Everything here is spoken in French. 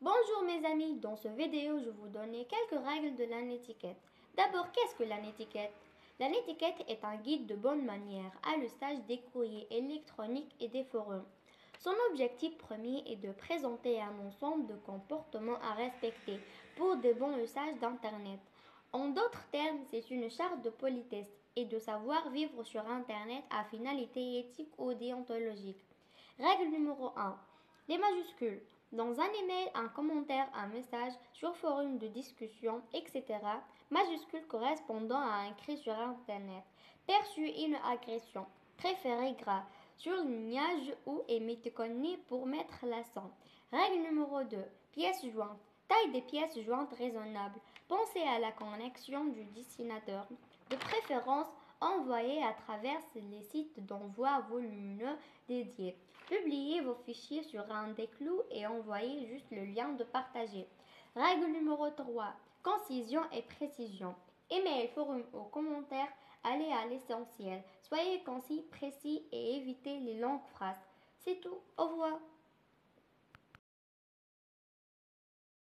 Bonjour mes amis, dans ce vidéo je vous donne quelques règles de la netiquette. D'abord, qu'est-ce que la netiquette? La netiquette est un guide de bonne manière à l'usage des courriers électroniques et des forums. Son objectif premier est de présenter un ensemble de comportements à respecter pour de bons usages d'Internet. En d'autres termes, c'est une charte de politesse et de savoir vivre sur Internet à finalité éthique ou déontologique. Règle numéro 1. Les majuscules. Dans un email, un commentaire, un message, sur forum de discussion, etc., majuscule correspondant à un cri sur Internet. Perçu une agression. Préféré gras. Surlignage ou émoticône pour mettre l'accent. Règle numéro 2. Pièces jointes. Taille des pièces jointes raisonnable. Pensez à la connexion du destinateur. De préférence, envoyez à travers les sites d'envoi volumineux dédiés. Publiez vos fichiers sur un des clous et envoyez juste le lien de partager. Règle numéro 3. Concision et précision. Email, forum ou commentaires, allez à l'essentiel. Soyez concis, précis et évitez les longues phrases. C'est tout. Au revoir.